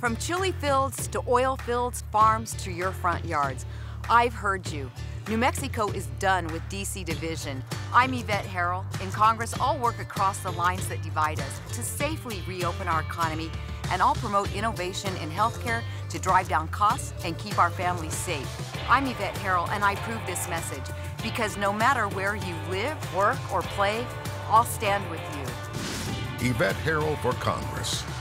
From chili fields to oil fields, farms to your front yards, I've heard you. New Mexico is done with DC division. I'm Yvette Harrell. In Congress, I'll work across the lines that divide us to safely reopen our economy, and I'll promote innovation in healthcare to drive down costs and keep our families safe. I'm Yvette Harrell, and I approve this message because no matter where you live, work, or play, I'll stand with you. Yvette Harrell for Congress.